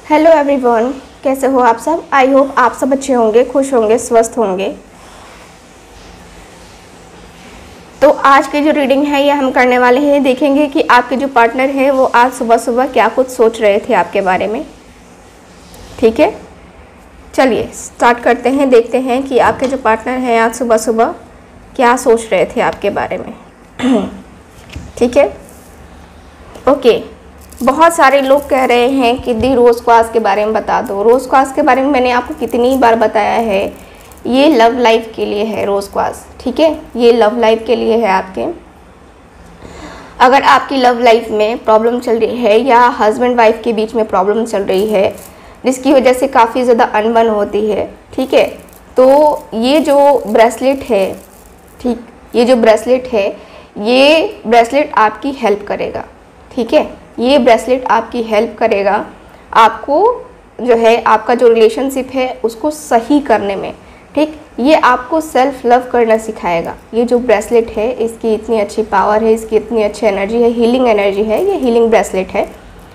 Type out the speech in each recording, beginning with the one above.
Hello everyone, कैसे हो आप सब। आई होप आप सब अच्छे होंगे, खुश होंगे, स्वस्थ होंगे। तो आज की जो रीडिंग है ये हम करने वाले हैं, देखेंगे कि आपके जो पार्टनर हैं वो आज सुबह सुबह क्या कुछ सोच रहे थे आपके बारे में। ठीक है, चलिए स्टार्ट करते हैं। देखते हैं कि आपके जो पार्टनर हैं आज सुबह सुबह क्या सोच रहे थे आपके बारे में। ठीक है, ओके। बहुत सारे लोग कह रहे हैं कि दी रोज़ क्वास के बारे में बता दो। रोज़ क्वास के बारे में मैंने आपको कितनी बार बताया है, ये लव लाइफ के लिए है रोज़ क्वास। ठीक है, ये लव लाइफ के लिए है आपके। अगर आपकी लव लाइफ में प्रॉब्लम चल रही है या हस्बैंड वाइफ के बीच में प्रॉब्लम चल रही है जिसकी वजह से काफ़ी ज़्यादा अनबन होती है, ठीक है, तो ये जो ब्रेसलेट है, ठीक, ये जो ब्रेसलेट है, ये ब्रेसलेट आपकी हेल्प करेगा। ठीक है, ये ब्रेसलेट आपकी हेल्प करेगा आपको जो है आपका जो रिलेशनशिप है उसको सही करने में। ठीक, ये आपको सेल्फ लव करना सिखाएगा। ये जो ब्रेसलेट है इसकी इतनी अच्छी पावर है, इसकी इतनी अच्छी एनर्जी है, हीलिंग एनर्जी है, ये हीलिंग ब्रेसलेट है।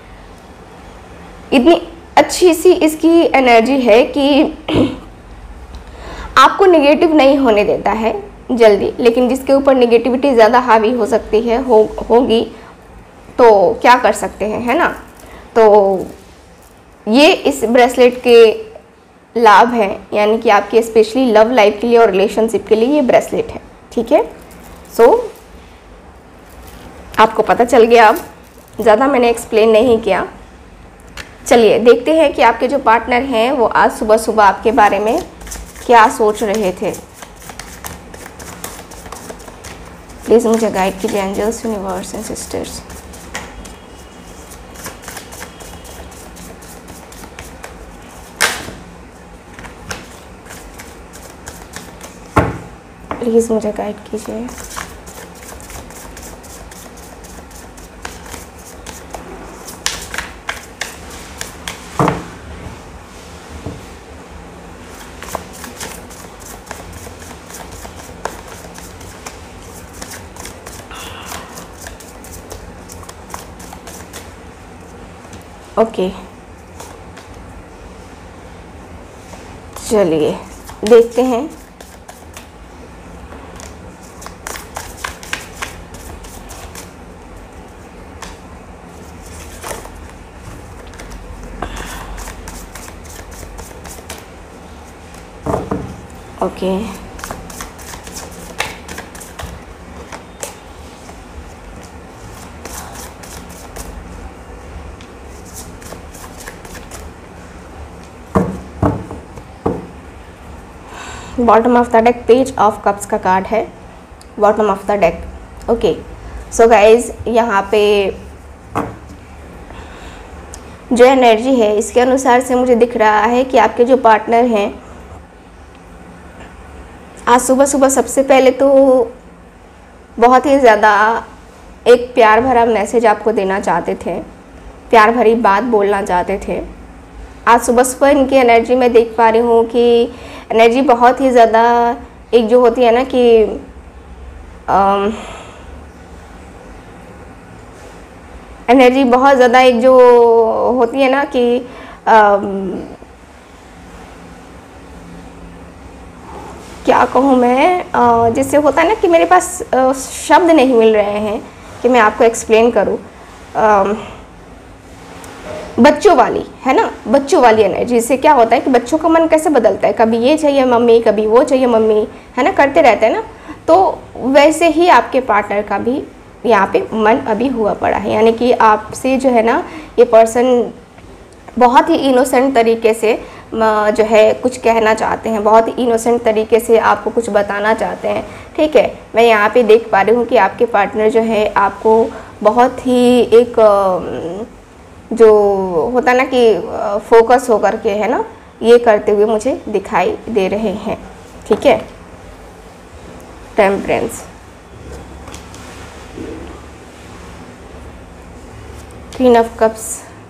इतनी अच्छी सी इसकी एनर्जी है कि आपको नेगेटिव नहीं होने देता है जल्दी, लेकिन जिसके ऊपर नेगेटिविटी ज़्यादा हावी हो सकती है होगी तो क्या कर सकते हैं, है ना। तो ये इस ब्रेसलेट के लाभ हैं, यानी कि आपके स्पेशली लव लाइफ के लिए और रिलेशनशिप के लिए ये ब्रेसलेट है। ठीक है, सो आपको पता चल गया। अब ज़्यादा मैंने एक्सप्लेन नहीं किया। चलिए देखते हैं कि आपके जो पार्टनर हैं वो आज सुबह सुबह आपके बारे में क्या सोच रहे थे। प्लीज़ मुझे गाइड कीजिए angels, universe and sisters. Please मुझे गाइड कीजिए। ओके, चलिए देखते हैं। Okay, bottom of the deck page of cups का कार्ड है, bottom of the deck. Okay, so guys यहाँ पे जो एनर्जी है इसके अनुसार से मुझे दिख रहा है कि आपके जो पार्टनर हैं आज सुबह सुबह सबसे पहले तो बहुत ही ज़्यादा एक प्यार भरा मैसेज आपको देना चाहते थे, प्यार भरी बात बोलना चाहते थे। आज सुबह सुबह इनकी एनर्जी में देख पा रही हूँ कि एनर्जी बहुत ही ज़्यादा एक जो होती है ना कि एनर्जी बहुत ज़्यादा एक जो होती है ना कि क्या कहूँ मैं, जिससे होता है ना कि मेरे पास शब्द नहीं मिल रहे हैं कि मैं आपको एक्सप्लेन करूँ। बच्चों वाली है ना, बच्चों वाली एनर्जी से क्या होता है कि बच्चों का मन कैसे बदलता है, कभी ये चाहिए मम्मी, कभी वो चाहिए मम्मी, है ना, करते रहते हैं ना। तो वैसे ही आपके पार्टनर का भी यहाँ पे मन अभी हुआ पड़ा है, यानी कि आपसे जो है ना ये पर्सन बहुत ही इनोसेंट तरीके से जो है कुछ कहना चाहते हैं, बहुत ही इनोसेंट तरीके से आपको कुछ बताना चाहते हैं। ठीक है, मैं यहाँ पे देख पा रही हूँ कि आपके पार्टनर जो है आपको बहुत ही एक जो होता ना कि फोकस होकर के है ना ये करते हुए मुझे दिखाई दे रहे हैं। ठीक है, temperance, queen of cups,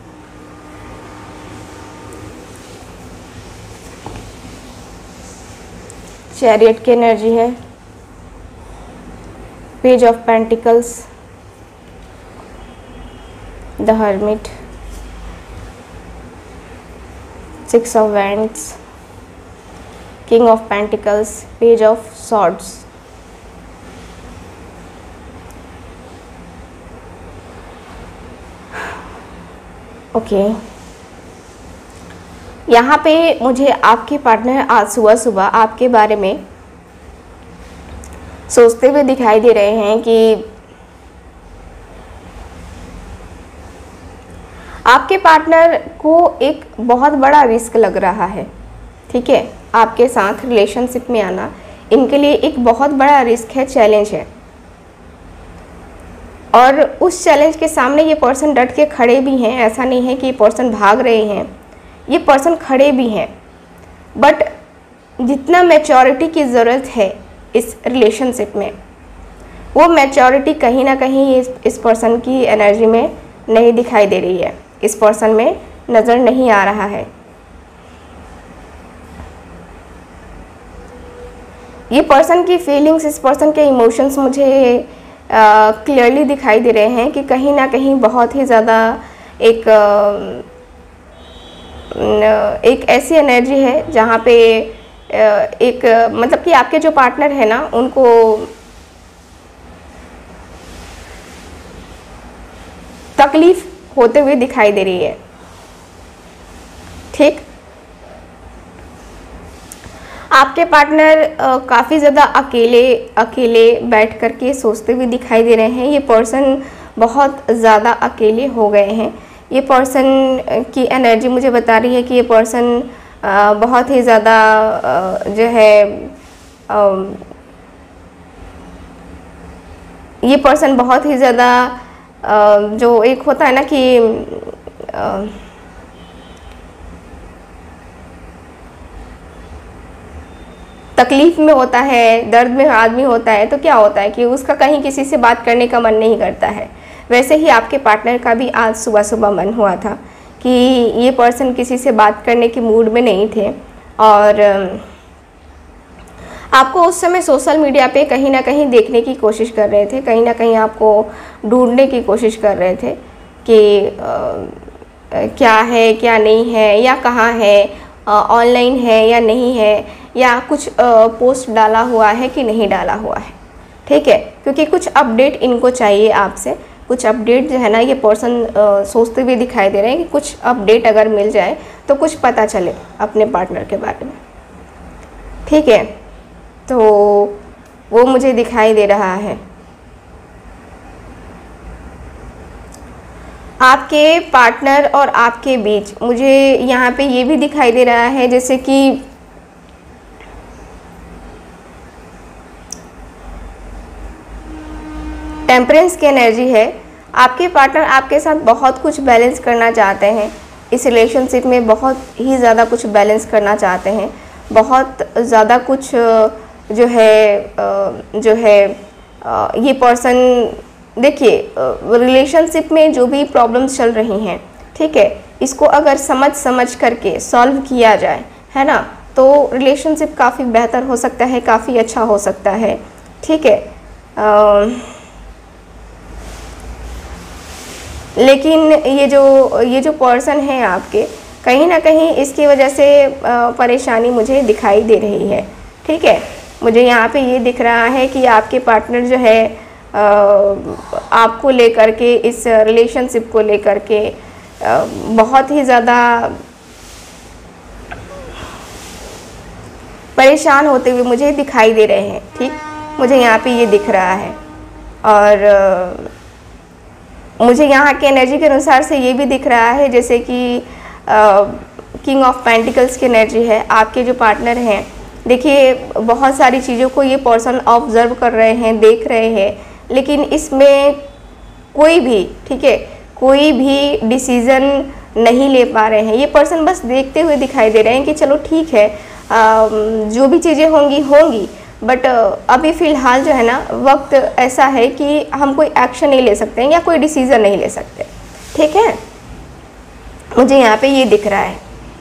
chariot की एनर्जी है, page of pentacles, the hermit, 6 of Wands, King of Pentacles, Page of Swords। Okay, यहाँ पे मुझे आपके पार्टनर आज सुबह सुबह आपके बारे में सोचते हुए दिखाई दे रहे हैं कि आपके पार्टनर को एक बहुत बड़ा रिस्क लग रहा है। ठीक है, आपके साथ रिलेशनशिप में आना इनके लिए एक बहुत बड़ा रिस्क है, चैलेंज है। और उस चैलेंज के सामने ये पर्सन डट के खड़े भी हैं। ऐसा नहीं है कि ये पर्सन भाग रहे हैं, ये पर्सन खड़े भी हैं। बट जितना मैच्योरिटी की ज़रूरत है इस रिलेशनशिप में, वो मैच्योरिटी कहीं ना कहीं इस पर्सन की एनर्जी में नहीं दिखाई दे रही है, इस पर्सन में नज़र नहीं आ रहा है। ये पर्सन की फीलिंग्स, इस पर्सन के इमोशंस मुझे क्लियरली दिखाई दे रहे हैं कि कहीं ना कहीं बहुत ही ज़्यादा एक ऐसी एनर्जी है जहाँ पे एक मतलब कि आपके जो पार्टनर है ना, उनको तकलीफ होते हुए दिखाई दे रही है। ठीक, आपके पार्टनर काफ़ी ज़्यादा अकेले बैठ कर के सोचते हुए दिखाई दे रहे हैं। ये पर्सन बहुत ज़्यादा अकेले हो गए हैं। ये पर्सन की एनर्जी मुझे बता रही है कि ये पर्सन बहुत ही ज़्यादा जो है ये पर्सन बहुत ही ज़्यादा जो एक होता है ना कि तकलीफ में होता है, दर्द में आदमी होता है, तो क्या होता है कि उसका कहीं किसी से बात करने का मन नहीं करता है। वैसे ही आपके पार्टनर का भी आज सुबह सुबह मन हुआ था कि ये पर्सन किसी से बात करने के मूड में नहीं थे। और आपको उस समय सोशल मीडिया पे कहीं ना कहीं देखने की कोशिश कर रहे थे, कहीं ना कहीं आपको ढूंढने की कोशिश कर रहे थे कि क्या है क्या नहीं है, या कहाँ है, ऑनलाइन है या नहीं है, या कुछ पोस्ट डाला हुआ है कि नहीं डाला हुआ है। ठीक है, क्योंकि कुछ अपडेट इनको चाहिए आपसे, कुछ अपडेट जो है ना ये पर्सन सोचते हुए दिखाई दे रहे हैं कि कुछ अपडेट अगर मिल जाए तो कुछ पता चले अपने पार्टनर के बारे में। ठीक है, तो वो मुझे दिखाई दे रहा है। आपके पार्टनर और आपके बीच मुझे यहाँ पे ये भी दिखाई दे रहा है जैसे कि टेम्परेंस की एनर्जी है। आपके पार्टनर आपके साथ बहुत कुछ बैलेंस करना चाहते हैं, इस रिलेशनशिप में बहुत ही ज़्यादा कुछ बैलेंस करना चाहते हैं, बहुत ज़्यादा कुछ जो है ये पर्सन देखिए रिलेशनशिप में जो भी प्रॉब्लम्स चल रही हैं, ठीक है, इसको अगर समझ करके सॉल्व किया जाए, है ना, तो रिलेशनशिप काफ़ी बेहतर हो सकता है, काफ़ी अच्छा हो सकता है। ठीक है, लेकिन ये जो पर्सन है आपके, कहीं ना कहीं इसकी वजह से परेशानी मुझे दिखाई दे रही है। ठीक है, मुझे यहाँ पे ये दिख रहा है कि आपके पार्टनर जो है आपको लेकर के, इस रिलेशनशिप को लेकर के बहुत ही ज़्यादा परेशान होते हुए मुझे दिखाई दे रहे हैं। ठीक, मुझे यहाँ पे ये दिख रहा है। और मुझे यहाँ के एनर्जी के अनुसार से ये भी दिख रहा है जैसे कि किंग ऑफ पेंटिकल्स की एनर्जी है। आपके जो पार्टनर हैं, देखिए बहुत सारी चीज़ों को ये पर्सन ऑब्जर्व कर रहे हैं, देख रहे हैं, लेकिन इसमें कोई भी, ठीक है, कोई भी डिसीज़न नहीं ले पा रहे हैं। ये पर्सन बस देखते हुए दिखाई दे रहे हैं कि चलो ठीक है, जो भी चीज़ें होंगी होंगी, बट अभी फ़िलहाल जो है ना वक्त ऐसा है कि हम कोई एक्शन नहीं ले सकते हैं या कोई डिसीज़न नहीं ले सकते। ठीक है, मुझे यहाँ पे ये दिख रहा है।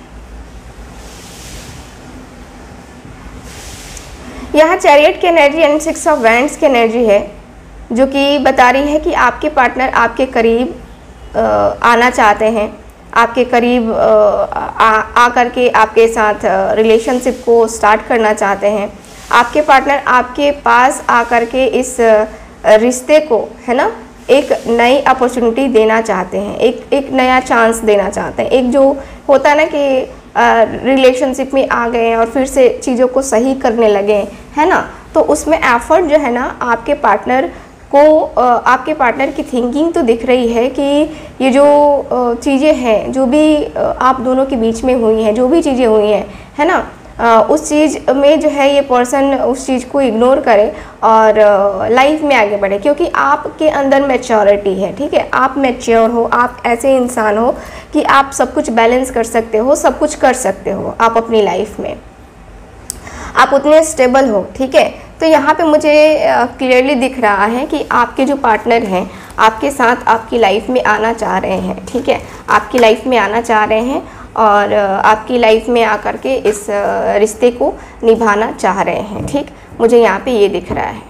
यहाँ चैरियट की एनर्जी एंड 6 ऑफ वैंड्स की एनर्जी है, जो कि बता रही है कि आपके पार्टनर आपके करीब आना चाहते हैं, आपके करीब आकर के आपके साथ रिलेशनशिप को स्टार्ट करना चाहते हैं। आपके पार्टनर आपके पास आकर के इस रिश्ते को, है ना, एक नई अपॉर्चुनिटी देना चाहते हैं, एक नया चांस देना चाहते हैं। एक जो होता है ना कि रिलेशनशिप में आ गए और फिर से चीज़ों को सही करने लगे, है ना, तो उसमें एफर्ट जो है ना आपके पार्टनर को, आपके पार्टनर की थिंकिंग तो दिख रही है कि ये जो चीज़ें हैं, जो भी आप दोनों के बीच में हुई हैं, जो भी चीज़ें हुई हैं, है ना, उस चीज़ में जो है ये पर्सन उस चीज़ को इग्नोर करे और लाइफ में आगे बढ़े, क्योंकि आपके अंदर मैच्योरिटी है। ठीक है, आप मैच्योर हो, आप ऐसे इंसान हो कि आप सब कुछ बैलेंस कर सकते हो, सब कुछ कर सकते हो आप अपनी लाइफ में, आप उतने स्टेबल हो। ठीक है, तो यहाँ पे मुझे क्लियरली दिख रहा है कि आपके जो पार्टनर हैं आपके साथ आपकी लाइफ में आना चाह रहे हैं। ठीक है, आपकी लाइफ में आना चाह रहे हैं और आपकी लाइफ में आकर के इस रिश्ते को निभाना चाह रहे हैं। ठीक, मुझे यहाँ पे ये दिख रहा है।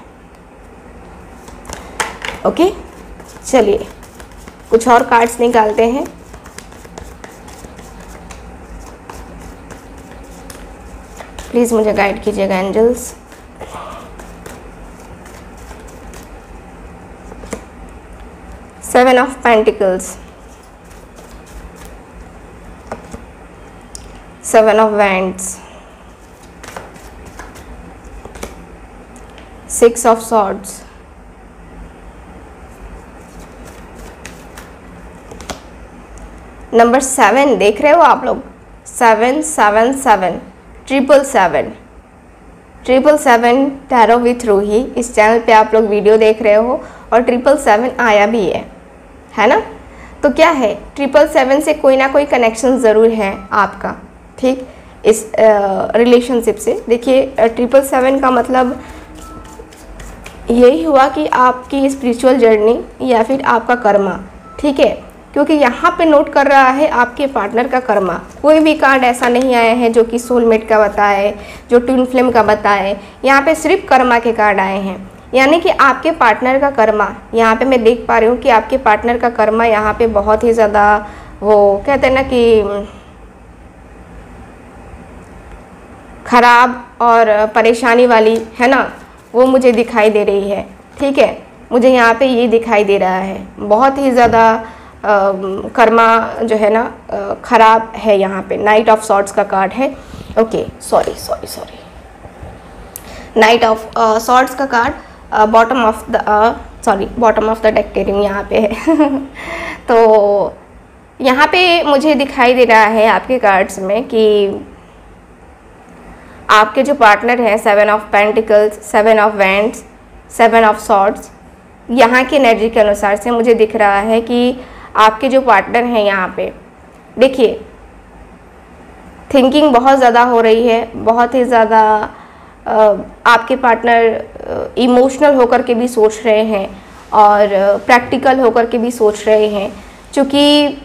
ओके, चलिए कुछ और कार्ड्स निकालते हैं। प्लीज़ मुझे गाइड कीजिएगा angels. Seven of pentacles, seven of wands, six of swords, number 7 देख रहे हो आप लोग, 777 777 777 टैरो विथ रूही। इस चैनल पे आप लोग वीडियो देख रहे हो और 777 आया भी है ना। तो क्या है, 777 से कोई ना कोई कनेक्शन ज़रूर है आपका। ठीक, इस रिलेशनशिप से देखिए 777 का मतलब यही हुआ कि आपकी स्पिरिचुअल जर्नी या फिर आपका कर्मा। ठीक है, क्योंकि यहाँ पे नोट कर रहा है आपके पार्टनर का कर्मा। कोई भी कार्ड ऐसा नहीं आया है जो कि सोलमेट का बताए, जो ट्विन फ्लेम का बताए, यहाँ पे सिर्फ कर्मा के कार्ड आए हैं। यानी कि आपके पार्टनर का कर्मा, यहाँ पे मैं देख पा रही हूँ कि आपके पार्टनर का कर्मा यहाँ पे बहुत ही ज़्यादा, वो कहते हैं ना कि खराब और परेशानी वाली, है ना, वो मुझे दिखाई दे रही है। ठीक है, मुझे यहाँ पे ये दिखाई दे रहा है, बहुत ही ज़्यादा कर्मा जो है ना ख़राब है। यहाँ पे नाइट ऑफ सॉर्ड्स का कार्ड है। Okay, sorry, knight of swords का card bottom of the deck टेरिंग यहाँ पे है। तो यहाँ पे मुझे दिखाई दे रहा है आपके कार्ड्स में कि आपके जो पार्टनर हैं, 7 of pentacles, 7 of wands, 7 of swords, यहाँ की एनर्जी के अनुसार से मुझे दिख रहा है कि आपके जो पार्टनर हैं यहाँ पे देखिए थिंकिंग बहुत ज़्यादा हो रही है, बहुत ही ज़्यादा आपके पार्टनर इमोशनल होकर के भी सोच रहे हैं और प्रैक्टिकल होकर के भी सोच रहे हैं। क्योंकि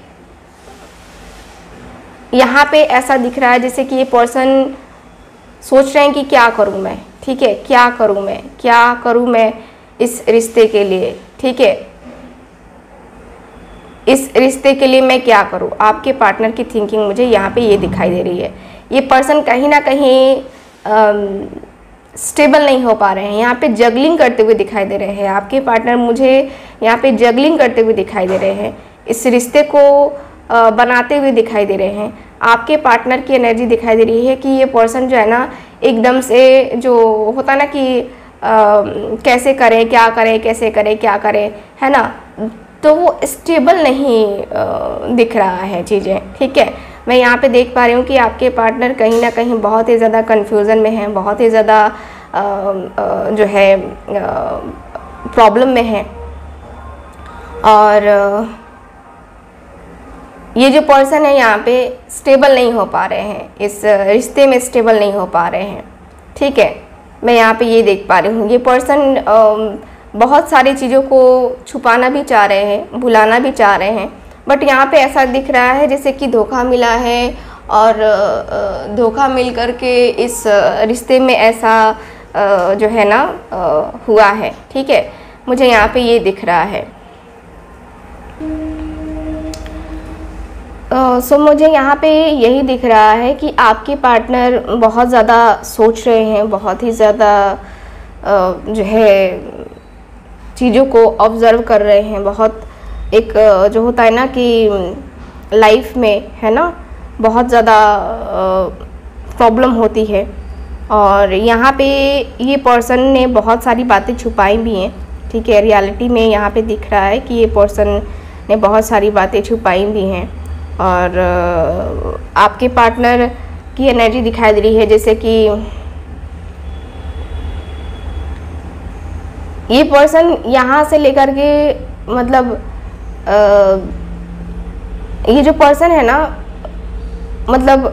यहाँ पे ऐसा दिख रहा है जैसे कि ये पर्सन सोच रहे हैं कि क्या करूँ मैं। ठीक है, क्या करूँ मैं इस रिश्ते के लिए। ठीक है, इस रिश्ते के लिए मैं क्या करूँ। आपके पार्टनर की थिंकिंग मुझे यहाँ पे ये दिखाई दे रही है। ये पर्सन कहीं ना कहीं स्टेबल नहीं हो पा रहे हैं, यहाँ पे जगलिंग करते हुए दिखाई दे रहे हैं। आपके पार्टनर मुझे यहाँ पे जगलिंग करते हुए दिखाई दे रहे हैं, इस रिश्ते को बनाते हुए दिखाई दे रहे हैं। आपके पार्टनर की एनर्जी दिखाई दे रही है कि ये पर्सन जो है ना एकदम से जो होता ना कि कैसे करें, क्या करें, कैसे करें, क्या करें, है ना, तो वो स्टेबल नहीं दिख रहा है चीज़ें। ठीक है, मैं यहाँ पे देख पा रही हूँ कि आपके पार्टनर कहीं ना कहीं बहुत ही ज़्यादा कन्फ्यूज़न में हैं, बहुत ही ज़्यादा जो है प्रॉब्लम में हैं। और ये जो पर्सन है यहाँ पे स्टेबल नहीं हो पा रहे हैं, इस रिश्ते में स्टेबल नहीं हो पा रहे हैं। ठीक है, मैं यहाँ पे ये देख पा रही हूँ ये पर्सन बहुत सारी चीज़ों को छुपाना भी चाह रहे हैं, भुलाना भी चाह रहे हैं, बट यहाँ पे ऐसा दिख रहा है जैसे कि धोखा मिला है और धोखा मिल करके इस रिश्ते में ऐसा जो है ना हुआ है। ठीक है, मुझे यहाँ पे ये दिख रहा है। सो मुझे यहाँ पे यही दिख रहा है कि आपके पार्टनर बहुत ज़्यादा सोच रहे हैं, बहुत ही ज़्यादा जो है चीज़ों को ऑब्ज़र्व कर रहे हैं। बहुत एक जो होता है ना कि लाइफ में है ना बहुत ज़्यादा प्रॉब्लम होती है, और यहाँ पे ये पर्सन ने बहुत सारी बातें छुपाई भी हैं। ठीक है, रियलिटी में यहाँ पे दिख रहा है कि ये पर्सन ने बहुत सारी बातें छुपाई भी हैं, और आपके पार्टनर की एनर्जी दिखाई दे रही है जैसे कि ये पर्सन यहाँ से लेकर के मतलब ये जो पर्सन है ना मतलब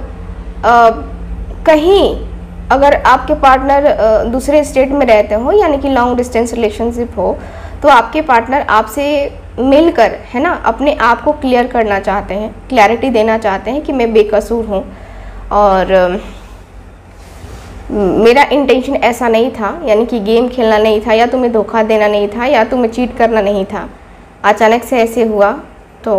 कहीं अगर आपके पार्टनर दूसरे स्टेट में रहते हो यानी कि लॉन्ग डिस्टेंस रिलेशनशिप हो, तो आपके पार्टनर आपसे मिलकर है ना अपने आप को क्लियर करना चाहते हैं, क्लैरिटी देना चाहते हैं कि मैं बेकसूर हूँ और मेरा इंटेंशन ऐसा नहीं था, यानी कि गेम खेलना नहीं था, या तुम्हें धोखा देना नहीं था, या तुम्हें चीट करना नहीं था। अचानक से ऐसे हुआ तो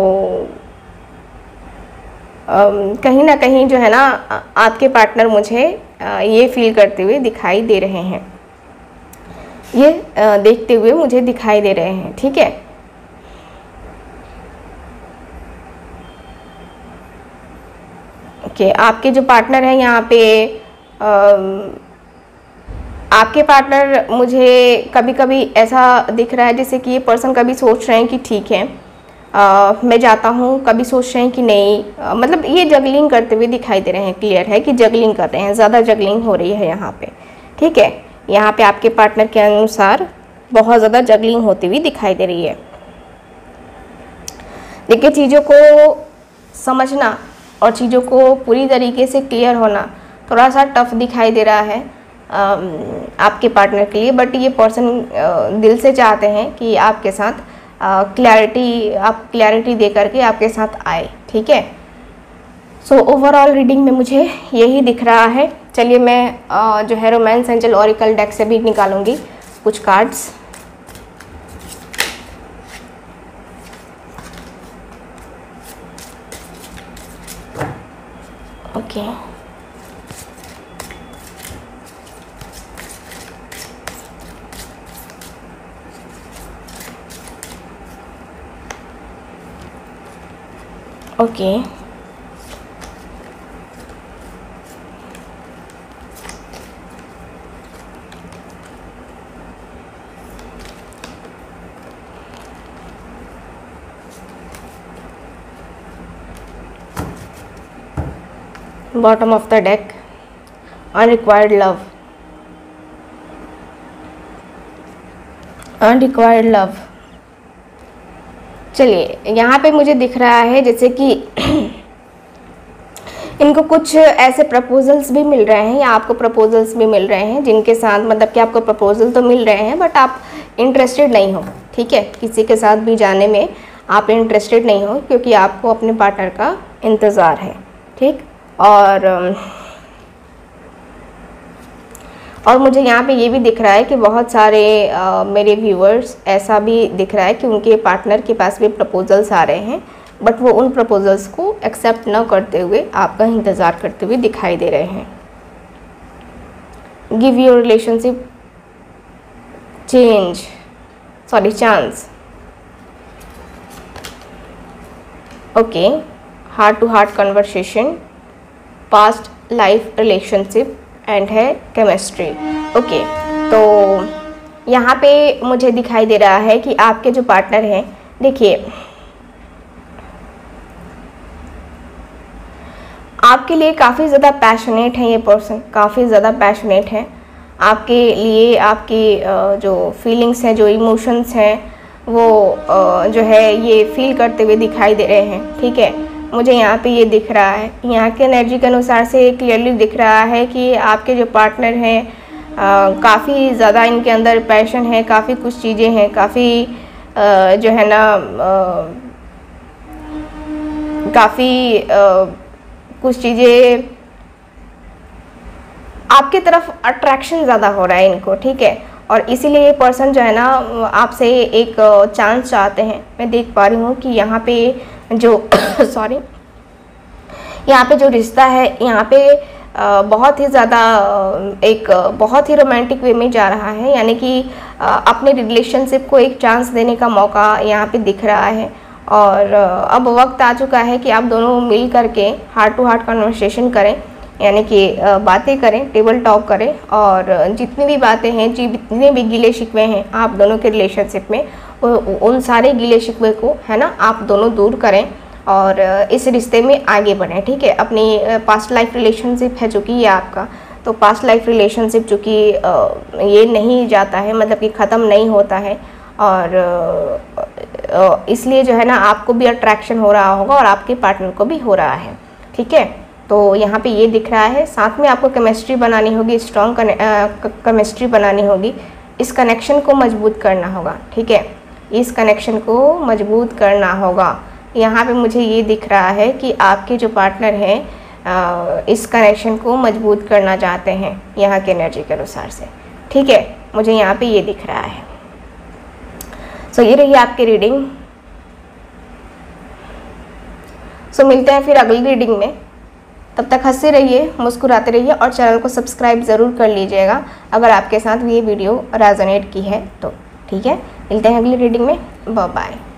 कहीं ना कहीं जो है ना आपके पार्टनर मुझे ये फील करते हुए दिखाई दे रहे हैं, ये देखते हुए मुझे दिखाई दे रहे हैं। ठीक है, ओके। आपके जो पार्टनर हैं यहाँ पे आपके पार्टनर मुझे कभी कभी ऐसा दिख रहा है जैसे कि ये पर्सन कभी सोच रहे हैं कि ठीक है मैं जाता हूँ, कभी सोच रहे हैं कि नहीं, मतलब ये जगलिंग करते हुए दिखाई दे रहे हैं। क्लियर है कि जगलिंग कर रहे हैं, ज़्यादा जगलिंग हो रही है यहाँ पे। ठीक है, यहाँ पे आपके पार्टनर के अनुसार बहुत ज़्यादा जगलिंग होती हुई दिखाई दे रही है। देखिए, चीज़ों को समझना और चीज़ों को पूरी तरीके से क्लियर होना थोड़ा सा टफ दिखाई दे रहा है आपके पार्टनर के लिए, बट ये पर्सन दिल से चाहते हैं कि आपके साथ क्लैरिटी दे करके आपके साथ आए। ठीक है, सो ओवरऑल रीडिंग में मुझे यही दिख रहा है। चलिए मैं जो है रोमांस एंजल ओरेकल डेक से भी निकालूंगी कुछ cards. Okay, okay, bottom of the deck, unrequited love, unrequited love. चलिए, यहाँ पे मुझे दिख रहा है जैसे कि इनको कुछ ऐसे प्रपोजल्स भी मिल रहे हैं, या आपको प्रपोजल्स भी मिल रहे हैं जिनके साथ मतलब कि आपको प्रपोजल तो मिल रहे हैं बट आप इंटरेस्टेड नहीं हो। ठीक है, किसी के साथ भी जाने में आप इंटरेस्टेड नहीं हो क्योंकि आपको अपने पार्टनर का इंतज़ार है। ठीक, और मुझे यहाँ पे ये भी दिख रहा है कि बहुत सारे मेरे व्यूअर्स ऐसा भी दिख रहा है कि उनके पार्टनर के पास भी प्रपोजल्स आ रहे हैं, बट वो उन प्रपोजल्स को एक्सेप्ट न करते हुए आपका इंतज़ार करते हुए दिखाई दे रहे हैं। Give your relationship chance. Okay, heart to heart conversation, past life relationship and है केमिस्ट्री। ओके, तो यहाँ पे मुझे दिखाई दे रहा है कि आपके जो पार्टनर हैं, देखिए आपके लिए काफ़ी ज़्यादा पैशनेट है। ये पर्सन काफ़ी ज़्यादा पैशनेट है आपके लिए। आपकी जो फीलिंग्स हैं, जो इमोशंस हैं, वो जो है ये फील करते हुए दिखाई दे रहे हैं। ठीक है, मुझे यहाँ पे ये दिख रहा है, यहाँ के एनर्जी के अनुसार से क्लियरली दिख रहा है कि आपके जो पार्टनर हैं काफ़ी ज़्यादा इनके अंदर पैशन है, काफ़ी कुछ चीज़ें हैं, काफ़ी जो है ना काफ़ी कुछ चीज़ें आपके तरफ अट्रैक्शन ज़्यादा हो रहा है इनको। ठीक है, और इसीलिए ये पर्सन जो है ना आपसे एक चांस चाहते हैं। मैं देख पा रही हूँ कि यहाँ पे जो सॉरी यहाँ पे जो रिश्ता है यहाँ पे बहुत ही ज़्यादा एक बहुत ही रोमांटिक वे में जा रहा है, यानी कि अपने रिलेशनशिप को एक चांस देने का मौका यहाँ पे दिख रहा है। और अब वक्त आ चुका है कि आप दोनों मिल करके हार्ट टू हार्ट कन्वर्सेशन करें, यानी कि बातें करें, टेबल टॉक करें, और जितनी भी बातें हैं, जितने भी गिले शिकवे हैं आप दोनों के रिलेशनशिप में, उन सारे गिले शिकवे को है ना आप दोनों दूर करें और इस रिश्ते में आगे बढ़ें। ठीक है, अपनी पास्ट लाइफ रिलेशनशिप है जो कि ये आपका, तो पास्ट लाइफ रिलेशनशिप जो कि ये नहीं जाता है, मतलब कि ख़त्म नहीं होता है, और इसलिए जो है ना आपको भी अट्रैक्शन हो रहा होगा और आपके पार्टनर को भी हो रहा है। ठीक है, तो यहाँ पे ये दिख रहा है। साथ में आपको केमिस्ट्री बनानी होगी, स्ट्रॉन्ग केमिस्ट्री बनानी होगी, इस कनेक्शन को मजबूत करना होगा। ठीक है, इस कनेक्शन को मजबूत करना होगा। यहाँ पे मुझे ये दिख रहा है कि आपके जो पार्टनर हैं इस कनेक्शन को मजबूत करना चाहते हैं यहाँ के एनर्जी के अनुसार से। ठीक है, मुझे यहाँ पे ये दिख रहा है। सो ये रही आपकी रीडिंग। सो मिलते हैं फिर अगली रीडिंग में। तब तक हंसते रहिए, मुस्कुराते रहिए और चैनल को सब्सक्राइब ज़रूर कर लीजिएगा अगर आपके साथ ये वीडियो रेजोनेट की है तो। ठीक है, मिलते हैं अगली रीडिंग में। Bye bye.